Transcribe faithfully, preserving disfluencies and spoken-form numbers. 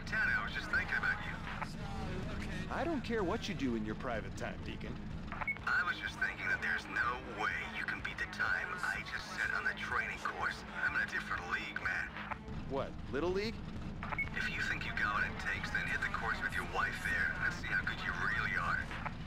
Hey, Tanner, I was just thinking about you. I don't care what you do in your private time, Deacon. I was just thinking that there's no way you can beat the time I just set on the training course. I'm in a different league, man. What, Little League? If you think you got what it takes, then hit the course with your wife there. Let's see how good you really are.